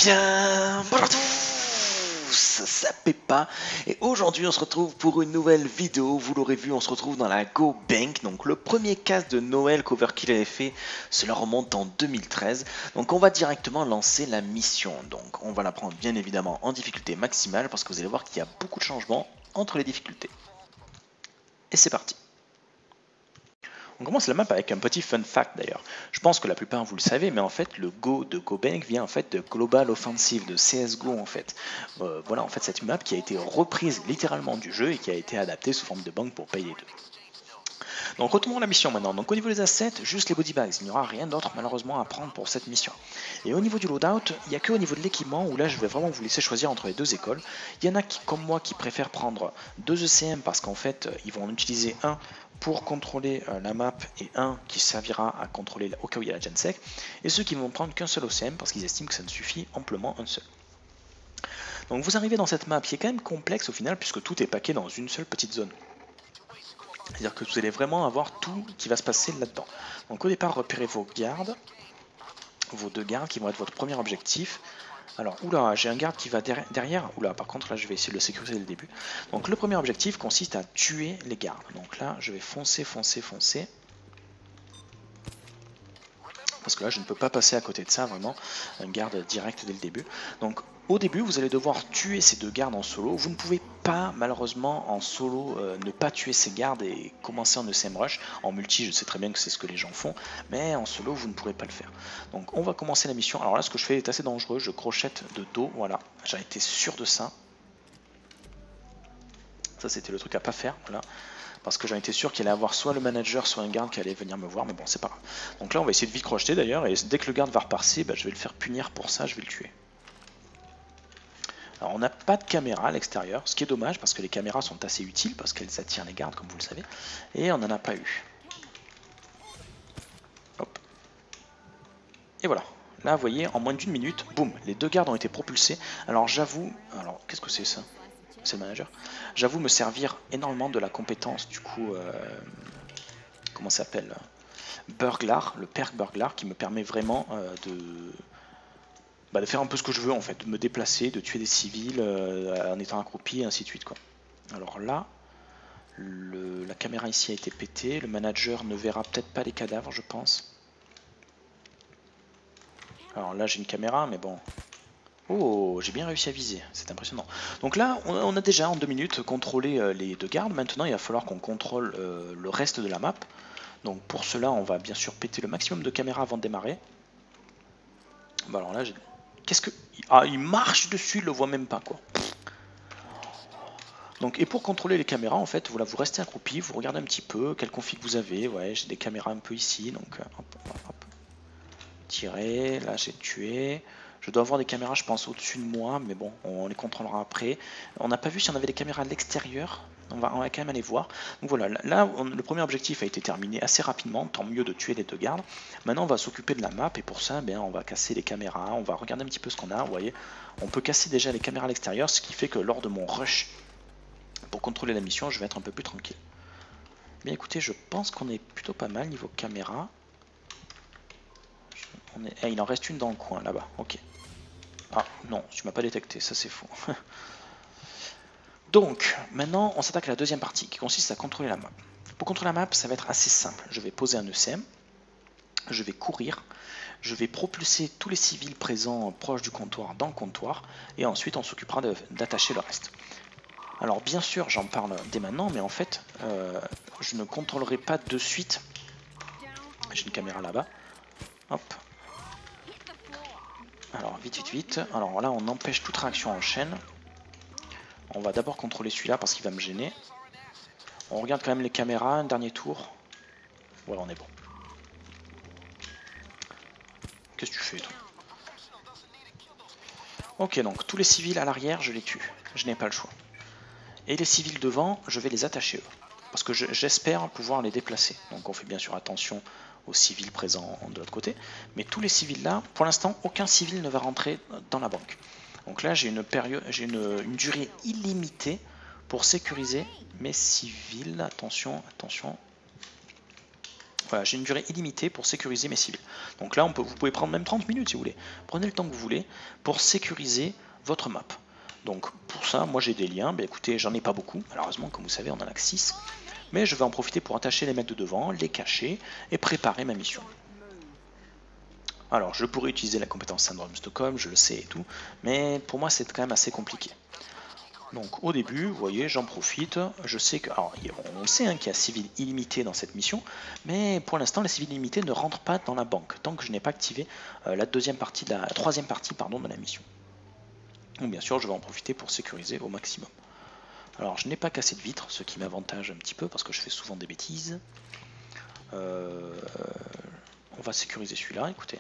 bien, bonjour à tous, c'est Peppa et aujourd'hui on se retrouve pour une nouvelle vidéo. Vous l'aurez vu, on se retrouve dans la Go Bank. Donc le premier cast de Noël qu'Overkill avait fait, cela remonte en 2013. Donc on va directement lancer la mission. Donc on va la prendre bien évidemment en difficulté maximale parce que vous allez voir qu'il y a beaucoup de changements entre les difficultés. Et c'est parti. On commence la map avec un petit fun fact d'ailleurs. Je pense que la plupart vous le savez, mais en fait le Go de GoBank vient en fait de Global Offensive, de CSGO en fait. Voilà en fait cette map qui a été reprise littéralement du jeu et qui a été adaptée sous forme de banque pour payer les deux. Donc retournons à la mission maintenant. Donc au niveau des assets, juste les body bags. Il n'y aura rien d'autre malheureusement à prendre pour cette mission. Et au niveau du loadout, il n'y a que au niveau de l'équipement où là je vais vraiment vous laisser choisir entre les deux écoles. Il y en a qui, comme moi, qui préfèrent prendre deux ECM parce qu'en fait ils vont en utiliser un pour contrôler la map et un qui servira à contrôler au cas où il y a la gensec. Et ceux qui ne vont prendre qu'un seul ECM parce qu'ils estiment que ça ne suffit amplement un seul. Donc vous arrivez dans cette map qui est quand même complexe au final puisque tout est paqué dans une seule petite zone. C'est-à-dire que vous allez vraiment avoir tout qui va se passer là-dedans. Donc au départ, repérez vos gardes, vos deux gardes qui vont être votre premier objectif. Alors, oula, j'ai un garde qui va derrière. Oula, par contre, là, je vais essayer de le sécuriser dès le début. Donc le premier objectif consiste à tuer les gardes. Donc là, je vais foncer. Parce que là, je ne peux pas passer à côté de ça, vraiment. Un garde direct dès le début. Donc au début, vous allez devoir tuer ces deux gardes en solo. Vous ne pouvez pas, malheureusement, en solo, ne pas tuer ces gardes et commencer en ECM Rush. En multi, je sais très bien que c'est ce que les gens font, mais en solo, vous ne pourrez pas le faire. Donc, on va commencer la mission. Alors là, ce que je fais est assez dangereux. Je crochette de dos, voilà. J'en étais sûr de ça. Ça, c'était le truc à pas faire, voilà. Parce que j'en étais sûr qu'il allait avoir soit le manager, soit un garde qui allait venir me voir, mais bon, c'est pas grave. Donc là, on va essayer de vite crocheter d'ailleurs, et dès que le garde va repasser, je vais le faire punir pour ça, je vais le tuer. Alors on n'a pas de caméra à l'extérieur, ce qui est dommage parce que les caméras sont assez utiles parce qu'elles attirent les gardes comme vous le savez, et on n'en a pas eu. Hop. Et voilà, là vous voyez, en moins d'une minute, boum, les deux gardes ont été propulsés. Alors j'avoue, alors qu'est-ce que c'est ça? C'est le manager. J'avoue me servir énormément de la compétence du coup, comment ça s'appelle, Burglar, le perk Burglar qui me permet vraiment de faire un peu ce que je veux en fait, de me déplacer, de tuer des civils en étant accroupi et ainsi de suite quoi. Alors là, la caméra ici a été pétée, le manager ne verra peut-être pas les cadavres je pense. Alors là j'ai une caméra mais bon. Oh, j'ai bien réussi à viser, c'est impressionnant. Donc là, on a déjà en 2 minutes contrôlé les deux gardes. Maintenant, il va falloir qu'on contrôle le reste de la map. Donc pour cela, on va bien sûr péter le maximum de caméras avant de démarrer. Bah alors là, qu'est-ce que... Ah, il marche dessus, il le voit même pas, quoi. Donc, et pour contrôler les caméras, en fait, voilà, vous restez accroupi, vous regardez un petit peu quelle config vous avez. Ouais, j'ai des caméras un peu ici, donc hop. Tirer, là j'ai tué. Je dois avoir des caméras, je pense, au-dessus de moi, mais bon, on les contrôlera après. On n'a pas vu si on avait des caméras à l'extérieur. On va quand même aller voir. Donc voilà, là, le premier objectif a été terminé assez rapidement, tant mieux de tuer les deux gardes. Maintenant, on va s'occuper de la map, et pour ça, on va casser les caméras, on va regarder un petit peu ce qu'on a. Vous voyez, on peut casser déjà les caméras à l'extérieur, ce qui fait que lors de mon rush, pour contrôler la mission, je vais être un peu plus tranquille. Bien écoutez, je pense qu'on est plutôt pas mal niveau caméra. Il en reste une dans le coin, là-bas, ok. Ah non, tu m'as pas détecté, ça c'est faux. Donc, maintenant on s'attaque à la deuxième partie qui consiste à contrôler la map. Pour contrôler la map, ça va être assez simple. Je vais poser un ECM, je vais courir, je vais propulser tous les civils présents proches du comptoir dans le comptoir, et ensuite on s'occupera d'attacher le reste. Alors bien sûr, j'en parle dès maintenant, mais en fait, je ne contrôlerai pas de suite. J'ai une caméra là-bas. Hop. Alors vite. Alors là on empêche toute réaction en chaîne. On va d'abord contrôler celui-là parce qu'il va me gêner. On regarde quand même les caméras, un dernier tour. Voilà, on est bon. Qu'est-ce que tu fais toi? Ok, donc tous les civils à l'arrière je les tue. Je n'ai pas le choix. Et les civils devant, je vais les attacher eux. Parce que j'espère pouvoir les déplacer. Donc on fait bien sûr attention aux civils présents de l'autre côté. Mais tous les civils là, pour l'instant, aucun civil ne va rentrer dans la banque. Donc là, j'ai une durée illimitée pour sécuriser mes civils. Attention. Voilà, j'ai une durée illimitée pour sécuriser mes civils. Donc là, vous pouvez prendre même 30 minutes si vous voulez. Prenez le temps que vous voulez pour sécuriser votre map. Donc pour ça, moi j'ai des liens. Ben, écoutez, j'en ai pas beaucoup. Malheureusement, comme vous savez, on en a que 6. Mais je vais en profiter pour attacher les mecs de devant, les cacher et préparer ma mission. Alors, je pourrais utiliser la compétence Syndrome Stockholm, je le sais et tout, mais pour moi c'est quand même assez compliqué. Donc au début, vous voyez, j'en profite, je sais que... Alors, on sait qu'il y a civil illimité dans cette mission, mais pour l'instant, la civil illimité ne rentre pas dans la banque, tant que je n'ai pas activé la troisième partie de la mission. Donc bien sûr, je vais en profiter pour sécuriser au maximum. Alors, je n'ai pas cassé de vitre, ce qui m'avantage un petit peu, parce que je fais souvent des bêtises. On va sécuriser celui-là, écoutez.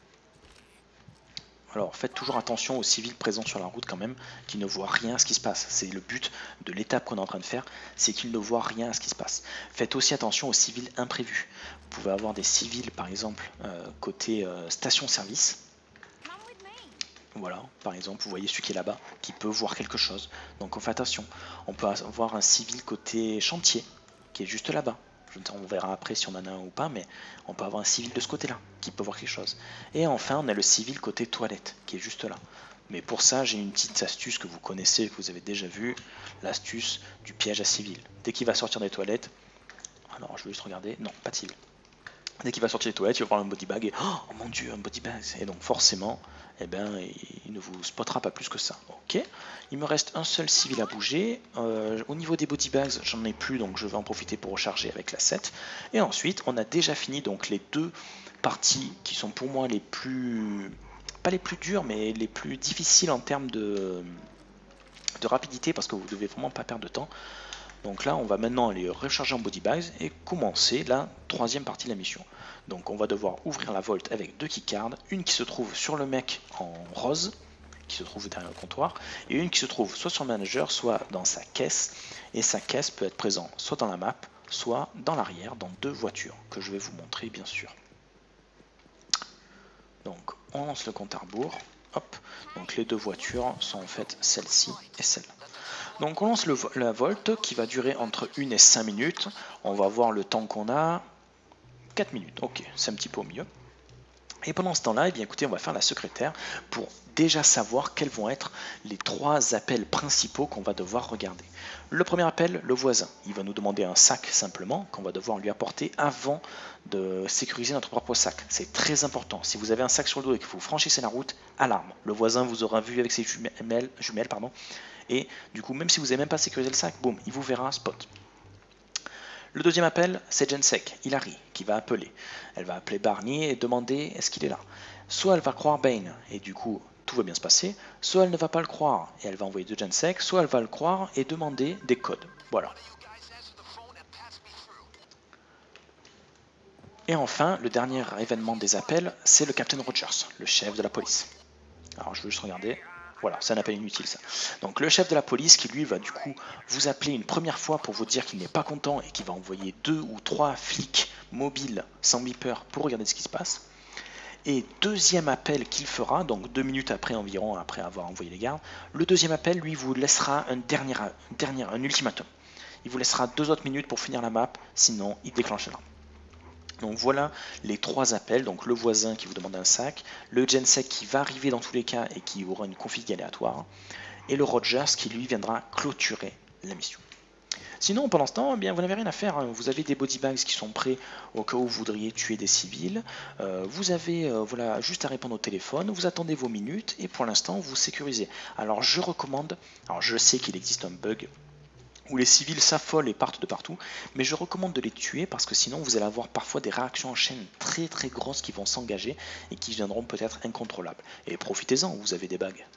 Alors faites toujours attention aux civils présents sur la route quand même, qui ne voient rien à ce qui se passe. C'est le but de l'étape qu'on est en train de faire, c'est qu'ils ne voient rien à ce qui se passe. Faites aussi attention aux civils imprévus. Vous pouvez avoir des civils par exemple côté station-service. Voilà, par exemple, vous voyez celui qui est là-bas, qui peut voir quelque chose. Donc on fait attention. On peut avoir un civil côté chantier, qui est juste là-bas. On verra après si on en a un ou pas, mais on peut avoir un civil de ce côté-là, qui peut voir quelque chose. Et enfin, on a le civil côté toilette, qui est juste là. Mais pour ça, j'ai une petite astuce que vous connaissez, que vous avez déjà vu, l'astuce du piège à civil. Dès qu'il va sortir des toilettes, alors je vais juste regarder, non, pas de civil. Dès qu'il va sortir des toilettes, il va prendre un body bag et oh mon dieu, un body bag. Et donc forcément, eh ben, il ne vous spottera pas plus que ça. Ok, il me reste un seul civil à bouger. Au niveau des body bags, j'en ai plus, donc je vais en profiter pour recharger avec la 7. Et ensuite, on a déjà fini donc les deux parties qui sont pour moi les plus, pas les plus dures, mais les plus difficiles en termes de rapidité, parce que vous ne devez vraiment pas perdre de temps. Donc là, on va maintenant aller recharger en body bags et commencer la troisième partie de la mission. Donc on va devoir ouvrir la vault avec deux keycards, une qui se trouve sur le mec en rose, qui se trouve derrière le comptoir, et une qui se trouve soit sur le manager, soit dans sa caisse. Et sa caisse peut être présente soit dans la map, soit dans l'arrière, dans deux voitures, que je vais vous montrer bien sûr. Donc on lance le compte à rebours. Hop. Donc les deux voitures sont en fait celle-ci et celle-là. Donc on lance la volte qui va durer entre 1 et 5 minutes. On va voir le temps qu'on a. 4 minutes, ok, c'est un petit peu au milieu. Et pendant ce temps-là, eh bien, écoutez, on va faire la secrétaire pour déjà savoir quels vont être les 3 appels principaux qu'on va devoir regarder. Le premier appel, le voisin. Il va nous demander un sac simplement qu'on va devoir lui apporter avant de sécuriser notre propre sac. C'est très important. Si vous avez un sac sur le dos et que vous franchissez la route, alarme. Le voisin vous aura vu avec ses jumelles, et du coup, même si vous n'avez même pas sécurisé le sac, boum, il vous verra spot. Le deuxième appel, c'est Jensek, Hilary, qui va appeler. Elle va appeler Barney et demander est-ce qu'il est là. Soit elle va croire Bane, et du coup, tout va bien se passer, soit elle ne va pas le croire, et elle va envoyer de Jensek, soit elle va le croire et demander des codes. Voilà. Et enfin, le dernier événement des appels, c'est le Captain Rogers, le chef de la police. Alors, je veux juste regarder. Voilà, c'est un appel inutile ça. Donc le chef de la police qui lui va du coup vous appeler une première fois pour vous dire qu'il n'est pas content et qu'il va envoyer 2 ou 3 flics mobiles sans beeper pour regarder ce qui se passe. Et deuxième appel qu'il fera, donc 2 minutes après environ, après avoir envoyé les gardes, le deuxième appel lui vous laissera un ultimatum. Il vous laissera 2 autres minutes pour finir la map, sinon il déclenchera. Donc voilà les 3 appels, donc le voisin qui vous demande un sac, le Jensek qui va arriver dans tous les cas et qui aura une config aléatoire, et le Rogers qui lui viendra clôturer la mission. Sinon pendant ce temps, eh bien, vous n'avez rien à faire, hein. Vous avez des body bags qui sont prêts au cas où vous voudriez tuer des civils, vous avez voilà, juste à répondre au téléphone, vous attendez vos minutes et pour l'instant vous sécurisez. Alors je recommande, alors je sais qu'il existe un bug où les civils s'affolent et partent de partout, mais je recommande de les tuer parce que sinon vous allez avoir parfois des réactions en chaîne très très grosses qui vont s'engager et qui viendront peut-être incontrôlables. Et profitez-en, vous avez des bags.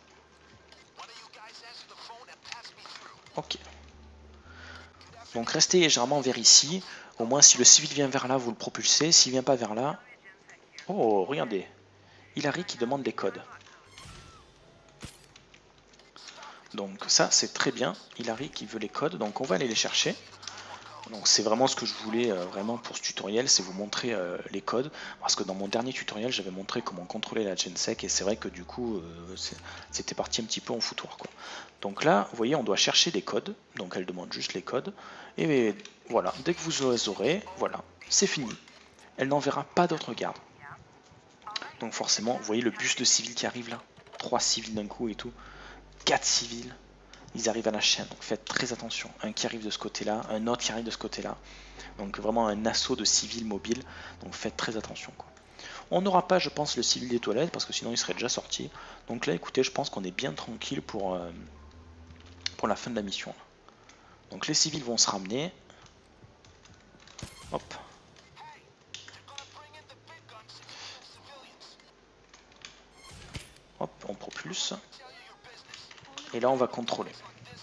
Ok. Donc restez légèrement vers ici, au moins si le civil vient vers là, vous le propulsez, s'il vient pas vers là... Oh, regardez, Hilary qui demande les codes. Donc ça c'est très bien, Hilary qui veut les codes, donc on va aller les chercher. Donc c'est vraiment ce que je voulais vraiment pour ce tutoriel, c'est vous montrer les codes, parce que dans mon dernier tutoriel j'avais montré comment contrôler la Jensek et c'est vrai que du coup c'était parti un petit peu en foutoir quoi. Donc là vous voyez on doit chercher des codes, donc elle demande juste les codes, et voilà, dès que vous les aurez, voilà, c'est fini. elle n'enverra pas d'autres gardes. Donc forcément, vous voyez le bus de civils qui arrive là, 3 civils d'un coup et tout, 4 civils, ils arrivent à la chaîne, donc faites très attention. Un qui arrive de ce côté-là, un autre qui arrive de ce côté-là, donc vraiment un assaut de civils mobiles, donc faites très attention, quoi. On n'aura pas, je pense, le civil des toilettes, parce que sinon il serait déjà sorti. Donc là, écoutez, je pense qu'on est bien tranquille pour la fin de la mission. Donc les civils vont se ramener. Hop. Hop, on propulse. Et là, on va contrôler.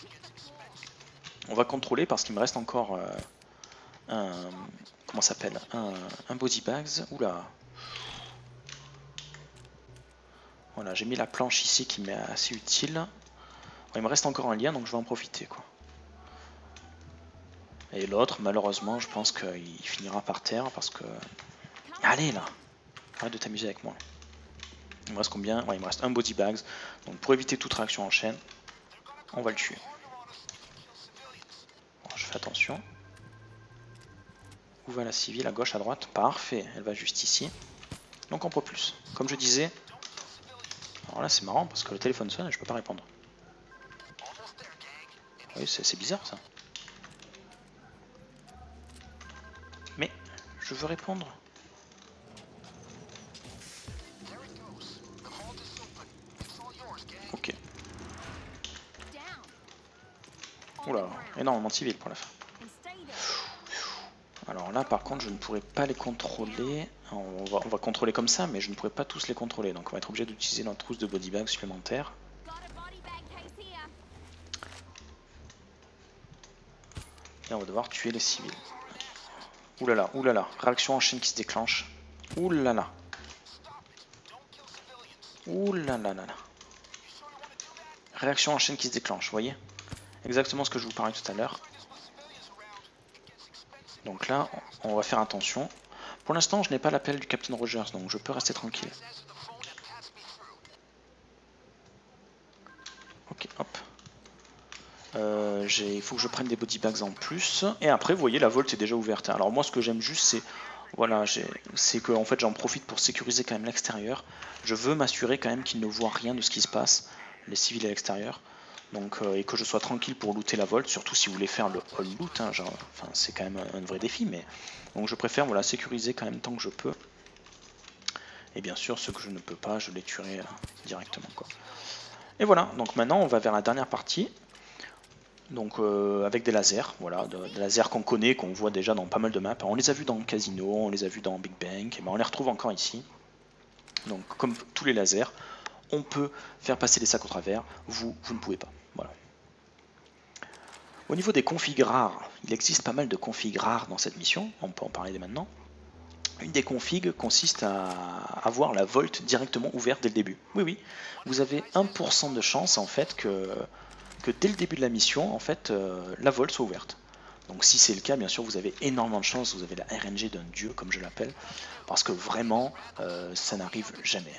On va contrôler parce qu'il me reste encore un... Comment ça s'appelle, un body bags. Oula. Voilà, j'ai mis la planche ici qui m'est assez utile. Il me reste encore un lien, donc je vais en profiter, quoi. Et l'autre, malheureusement, je pense qu'il finira par terre parce que... Allez, là. Arrête de t'amuser avec moi. Il me reste combien? Ouais, il me reste un body bags. Donc pour éviter toute réaction en chaîne, on va le tuer. Bon, je fais attention. Où va la civile? À gauche, à droite? Parfait, elle va juste ici. Donc on peut plus. Comme je disais... Alors là, c'est marrant parce que le téléphone sonne et je peux pas répondre. Oui, c'est bizarre ça. Mais je veux répondre. Ok. Oula, énormément de civils pour la fin. Alors là, par contre, je ne pourrais pas les contrôler. On va contrôler comme ça, mais je ne pourrais pas tous les contrôler. Donc on va être obligé d'utiliser notre trousse de body bag supplémentaire. Et on va devoir tuer les civils. Oulala, oulala, réaction en chaîne qui se déclenche. Oulala. Oulala. Réaction en chaîne qui se déclenche, vous voyez? Exactement ce que je vous parlais tout à l'heure. Donc là, on va faire attention. Pour l'instant, je n'ai pas l'appel du Captain Rogers, donc je peux rester tranquille. Ok, hop. Il faut que je prenne des body bags en plus. Et après, vous voyez, la Volt est déjà ouverte. Alors moi, ce que j'aime juste, c'est... Voilà, c'est que en fait, j'en profite pour sécuriser quand même l'extérieur. Je veux m'assurer quand même qu'ils ne voient rien de ce qui se passe, les civils à l'extérieur. Donc, et que je sois tranquille pour looter la Volt, surtout si vous voulez faire le all loot, hein, enfin, c'est quand même un vrai défi, mais donc je préfère voilà, sécuriser quand même tant que je peux. Et bien sûr, ceux que je ne peux pas, je les tuerai directement, quoi. Et voilà, donc maintenant on va vers la dernière partie. Donc avec des lasers, voilà, des lasers qu'on connaît, qu'on voit déjà dans pas mal de maps. On les a vus dans Casino, on les a vus dans Big Bang, et ben on les retrouve encore ici. Donc comme tous les lasers, on peut faire passer des sacs au travers, vous ne pouvez pas. Voilà. Au niveau des configs rares, il existe pas mal de configs rares dans cette mission, on peut en parler dès maintenant. Une des configs consiste à avoir la Volt directement ouverte dès le début. Oui, oui, vous avez 1% de chance en fait que dès le début de la mission, en fait, la Volt soit ouverte. Donc si c'est le cas, bien sûr, vous avez énormément de chance, vous avez la RNG d'un dieu, comme je l'appelle, parce que vraiment, ça n'arrive jamais.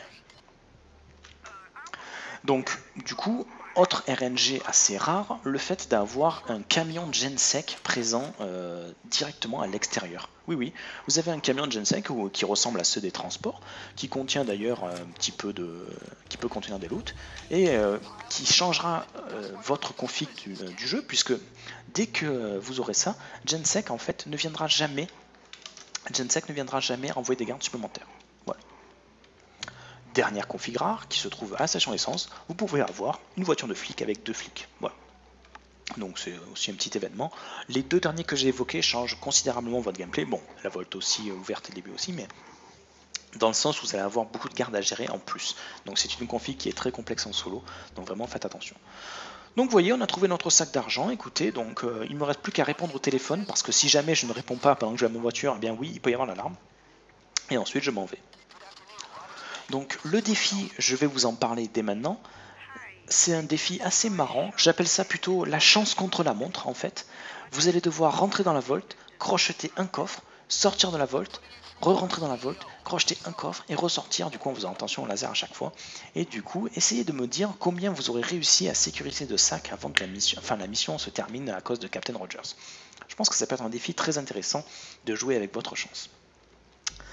Donc, du coup, autre RNG assez rare, le fait d'avoir un camion Gensec présent directement à l'extérieur. Oui, oui, vous avez un camion Gensec qui ressemble à ceux des transports, qui contient d'ailleurs un petit peu de... qui peut contenir des loots, et qui changera votre config du jeu, puisque dès que vous aurez ça, Gensec en fait ne viendra jamais envoyer des gardes supplémentaires. Voilà. Dernière config rare qui se trouve à la station d'essence, vous pouvez avoir une voiture de flic avec 2 flics. Voilà. Donc c'est aussi un petit événement. Les deux derniers que j'ai évoqués changent considérablement votre gameplay. Bon, la Volt aussi ouverte dès le début aussi, mais dans le sens où vous allez avoir beaucoup de gardes à gérer en plus. Donc c'est une config qui est très complexe en solo, donc vraiment faites attention. Donc vous voyez, on a trouvé notre sac d'argent. Écoutez, donc il ne me reste plus qu'à répondre au téléphone, parce que si jamais je ne réponds pas pendant que je vais à ma voiture, eh bien oui, il peut y avoir l'alarme. Et ensuite je m'en vais. Donc le défi, je vais vous en parler dès maintenant. C'est un défi assez marrant, j'appelle ça plutôt la chance contre la montre en fait. Vous allez devoir rentrer dans la Volt, crocheter un coffre, sortir de la Volt, re-rentrer dans la Volt, crocheter un coffre et ressortir, du coup en faisant attention au laser à chaque fois. Et du coup, essayez de me dire combien vous aurez réussi à sécuriser de sacs avant que la mission se termine à cause de Captain Rogers. Je pense que ça peut être un défi très intéressant de jouer avec votre chance.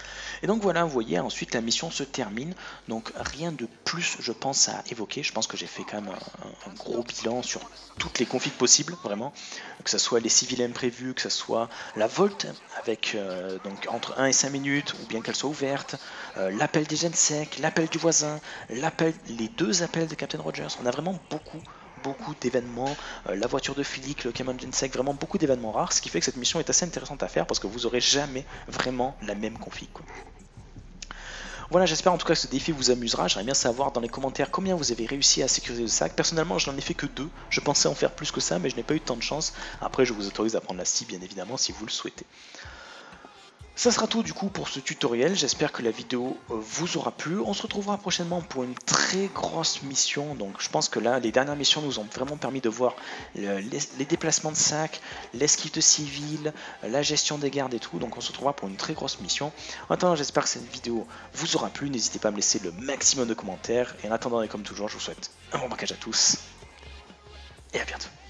Et donc voilà, vous voyez, ensuite la mission se termine, donc rien de plus je pense à évoquer. Je pense que j'ai fait quand même un gros bilan sur toutes les configs possibles, vraiment, que ce soit les civils imprévus, que ce soit la Volt avec donc entre 1 et 5 minutes, ou bien qu'elle soit ouverte, l'appel des gensec, l'appel du voisin, les deux appels de Captain Rogers. On a vraiment beaucoup d'événements, la voiture de Philippe, le camion Gensec, vraiment beaucoup d'événements rares, ce qui fait que cette mission est assez intéressante à faire parce que vous aurez jamais vraiment la même config, quoi. Voilà, j'espère en tout cas que ce défi vous amusera. J'aimerais bien savoir dans les commentaires combien vous avez réussi à sécuriser le sac. Personnellement, je n'en ai fait que 2. Je pensais en faire plus que ça, mais je n'ai pas eu tant de chance. Après, je vous autorise à prendre la scie, bien évidemment, si vous le souhaitez. Ça sera tout du coup pour ce tutoriel, j'espère que la vidéo vous aura plu. On se retrouvera prochainement pour une très grosse mission, donc je pense que là les dernières missions nous ont vraiment permis de voir les déplacements de sacs, l'esquive de civils, la gestion des gardes et tout, donc on se retrouvera pour une très grosse mission. En attendant, j'espère que cette vidéo vous aura plu, n'hésitez pas à me laisser le maximum de commentaires, et en attendant et comme toujours je vous souhaite un bon braquage à tous, et à bientôt.